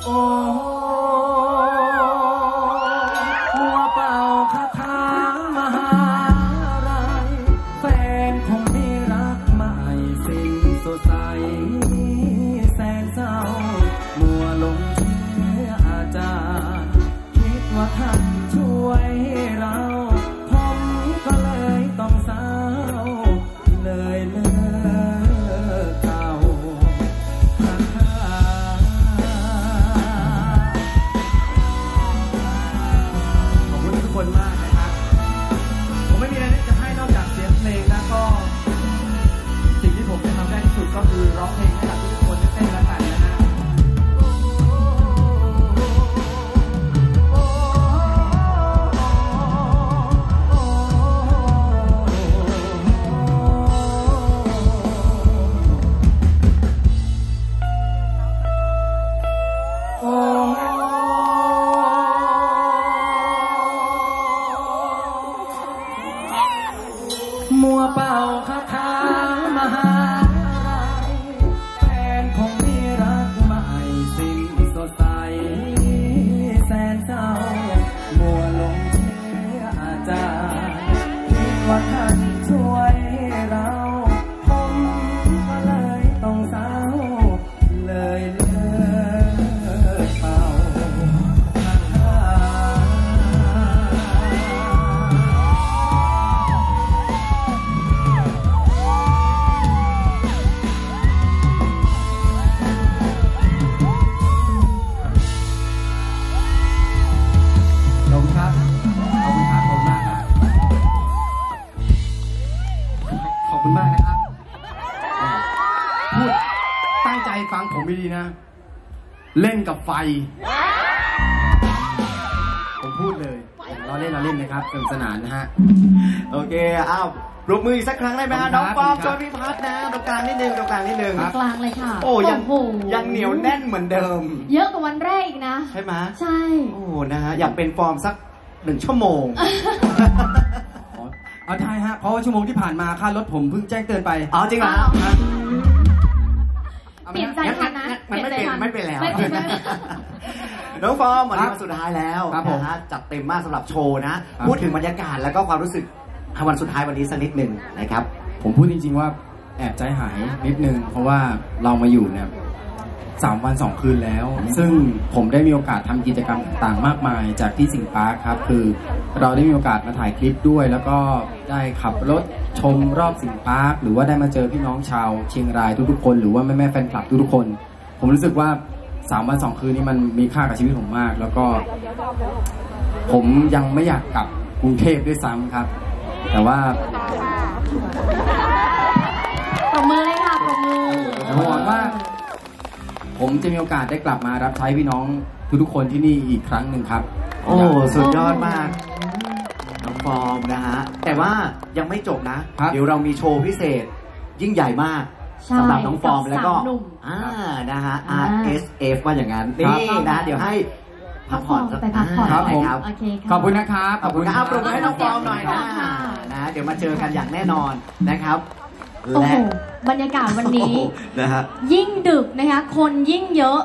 โอ้มัวเป่าคาถามหาลัยแฟนคงมีรักใหม่สิ้นสดใสแสนเศร้ามัวหลงเชื่ออาจารย์คิดว่าท่านช่วยเราผมก็เลยต้องเศร้าเลยเลิกเก่าขอบคุณทุกคนมากนะครับผมไม่มีอะไรจะให้นอกจากเสียงเพลงแล้วก็สิ่งที่ผมจะทำได้ที่สุดก็คือร้องเพลงให้กับทุกคนได้เต้นและกันนะฮะมัวเป่าคาถามหาลัยแฟนคงมีรักใหม่สิ้นสดใสแสนเศร้ามัวหลงเชื่ออาจารย์คิดว่าท่านช่วยเราผมก็เลยต้องเศร้าเลยเลิกเป่าขอบคุณมากนะครับพูดตั้งใจฟังผมดีๆนะเล่นกับไฟผมพูดเลยเราเล่นนะครับสนุกสนานนะฮะโอเคอ้าวปรบมืออีกสักครั้งได้ไหมฮะน้องปอมชวนพี่พัฒน์นะตรงกลางนิดนึงตรงกลางเลยค่ะโอ้ยังเหนียวแน่นเหมือนเดิมเยอะกว่าวันแรกอีกนะใช่ไหมใช่โอ้นะฮะอยากเป็นฟอร์มสัก1 ชั่วโมงเอาได้ฮะเพราะว่าชั่วโมงที่ผ่านมาค่ารถผมเพิ่งแจ้งเตือนไปอ๋อจริงเหรอเปลี่ยนใจทันนะมันไม่เป็นแล้วน้องฟอร์มวันนี้วันสุดท้ายแล้วนะฮะจัดเต็มมากสำหรับโชว์นะพูดถึงบรรยากาศแล้วก็ความรู้สึกวันสุดท้ายวันนี้สักนิดหนึ่งนะครับผมพูดจริงๆว่าแอบใจหายนิดนึงเพราะว่าเรามาอยู่เนี่ย3 วัน 2 คืนแล้วซึ่งผมได้มีโอกาสทำกิจกรรมต่างๆมากมายจากที่สิงห์ปาร์คครับคือเราได้มีโอกาสมาถ่ายคลิปด้วยแล้วก็ได้ขับรถชมรอบสิงห์ปาร์คหรือว่าได้มาเจอพี่น้องชาวเชียงรายทุกๆคนหรือว่าแม่ๆแฟนคลับทุกๆคนผมรู้สึกว่า3 วัน 2 คืนนี้มันมีค่ากับชีวิตผมมากแล้วก็ผมยังไม่อยากกลับกรุงเทพด้วยซ้ำครับแต่ว่าปรบมือเลยค่ะปรบมือหวังว่าผมจะมีโอกาสได้กลับมารับใช้พี่น้องทุกๆคนที่นี่อีกครั้งหนึ่งครับโอ้สุดยอดมากน้องฟอร์มนะฮะแต่ว่ายังไม่จบนะเดี๋ยวเรามีโชว์พิเศษยิ่งใหญ่มากสำหรับน้องฟอร์มแล้วก็นะฮะ RSF ว่าอย่างนั้นนี่นะเดี๋ยวให้พักผ่อนไปพักผ่อนครับผมขอบคุณนะครับขอบคุณครับปรบมือให้น้องฟอร์มหน่อยนะเดี๋ยวมาเจอกันอย่างแน่นอนนะครับและบรรยากาศวันนี้นะฮะยิ่งดึกนะคะคนยิ่งเยอะ